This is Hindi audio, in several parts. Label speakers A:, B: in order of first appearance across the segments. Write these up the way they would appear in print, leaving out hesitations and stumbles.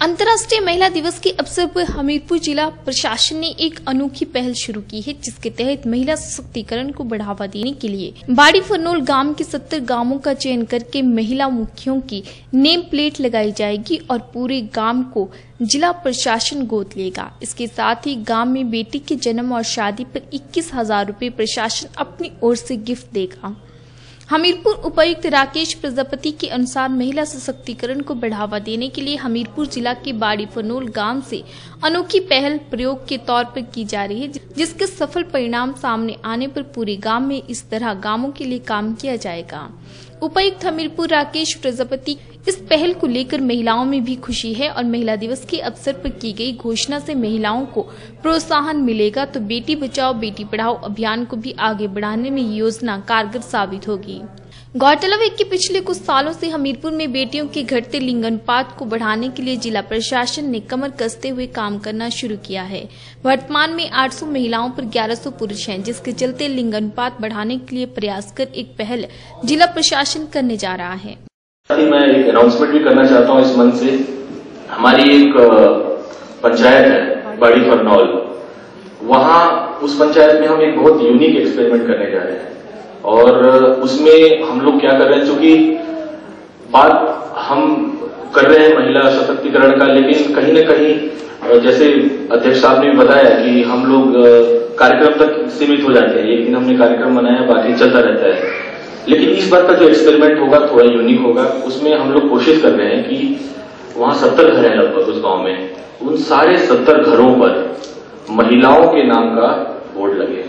A: अंतर्राष्ट्रीय महिला दिवस के अवसर पर हमीरपुर जिला प्रशासन ने एक अनोखी पहल शुरू की है, जिसके तहत महिला सशक्तिकरण को बढ़ावा देने के लिए बाड़ी फरनोल गांव के 70 गांवों का चयन करके महिला मुखियों की नेम प्लेट लगाई जाएगी और पूरे गांव को जिला प्रशासन गोद लेगा। इसके साथ ही गांव में बेटी के जन्म और शादी पर 21,000 रूपए प्रशासन अपनी ओर से गिफ्ट देगा। हमीरपुर उपायुक्त राकेश प्रजापति के अनुसार महिला सशक्तिकरण को बढ़ावा देने के लिए हमीरपुर जिला के बाड़ी फरनोल गांव से अनोखी पहल प्रयोग के तौर पर की जा रही है, जिसके सफल परिणाम सामने आने पर पूरे गांव में इस तरह गांवों के लिए काम किया जाएगा। उपायुक्त हमीरपुर राकेश प्रजापति इस पहल को लेकर महिलाओं में भी खुशी है और महिला दिवस के अवसर पर की गई घोषणा से महिलाओं को प्रोत्साहन मिलेगा, तो बेटी बचाओ बेटी पढ़ाओ अभियान को भी आगे बढ़ाने में ये योजना कारगर साबित होगी। गौरतलब है कि पिछले कुछ सालों से हमीरपुर में बेटियों के घटते लिंग अनुपात को बढ़ाने के लिए जिला प्रशासन ने कमर कसते हुए काम करना शुरू किया है। वर्तमान में 800 महिलाओं पर 1100 पुरुष हैं, जिसके चलते लिंग अनुपात बढ़ाने के लिए प्रयास कर एक पहल जिला प्रशासन करने जा रहा है।
B: मैं एक अनाउंसमेंट भी करना चाहता हूँ इस मंच से। हमारी एक पंचायत है बाड़ी फरनोल, वहाँ उस पंचायत में हम एक बहुत यूनिक एक्सपेरिमेंट करने जा रहे हैं और उसमें हम लोग क्या कर रहे हैं, चूंकि बात हम कर रहे हैं महिला सशक्तिकरण का, लेकिन कहीं न कहीं जैसे अध्यक्ष साहब ने भी बताया कि हम लोग कार्यक्रम तक सीमित हो जाते हैं। एक दिन हमने कार्यक्रम बनाया, बाकी चलता रहता है। लेकिन इस बार का जो एक्सपेरिमेंट होगा थोड़ा यूनिक होगा। उसमें हम लोग कोशिश कर रहे हैं कि वहां 70 घर हैं लगभग उस गांव में, उन सारे 70 घरों पर महिलाओं के नाम का बोर्ड लगे।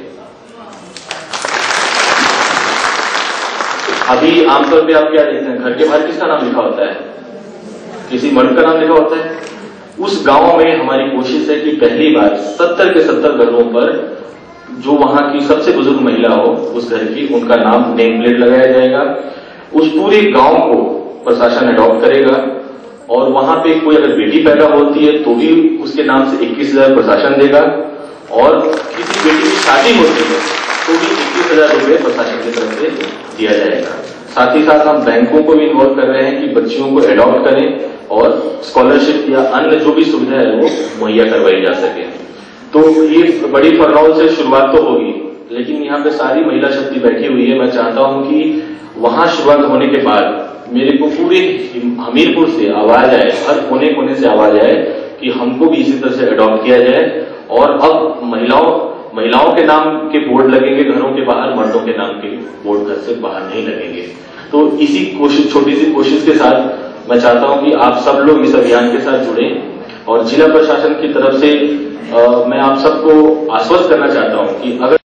B: अभी आमतौर पे आप क्या देखते हैं, घर के बाहर किसका नाम लिखा होता है? किसी मर्द का नाम लिखा होता है। उस गांव में हमारी कोशिश है कि पहली बार 70 के 70 घरों पर जो वहां की सबसे बुजुर्ग महिला हो उस घर की, उनका नाम नेम प्लेट लगाया जाएगा। उस पूरे गांव को प्रशासन अडॉप्ट करेगा और वहां पे कोई अगर बेटी पैदा होती है तो भी उसके नाम से 21,000 प्रशासन देगा और किसी बेटी की शादी होती है तो भी 21,000 रुपए प्रशासन की तरफ से दिया जाएगा। साथ ही साथ हम बैंकों को भी इन्वॉल्व कर रहे हैं कि बच्चियों को अडॉप्ट करें और स्कॉलरशिप या अन्य जो भी सुविधा है वो मुहैया करवाई जा सके। तो ये बड़ी फरनोल से शुरुआत तो होगी, लेकिन यहाँ पे सारी महिला शक्ति बैठी हुई है। मैं चाहता हूं कि वहां शुरुआत होने के बाद मेरे को पूरे हमीरपुर से आवाज आए, हर कोने कोने से आवाज आए कि हमको भी इसी तरह से अडॉप्ट किया जाए और अब महिलाओं के नाम के बोर्ड लगेंगे घरों के बाहर, मर्दों के नाम के बोर्ड घर से बाहर नहीं लगेंगे। तो इसी कोशिश, छोटी सी कोशिश के साथ मैं चाहता हूं कि आप सब लोग इस अभियान के साथ जुड़ें और जिला प्रशासन की तरफ से मैं आप सबको आश्वस्त करना चाहता हूं कि अगर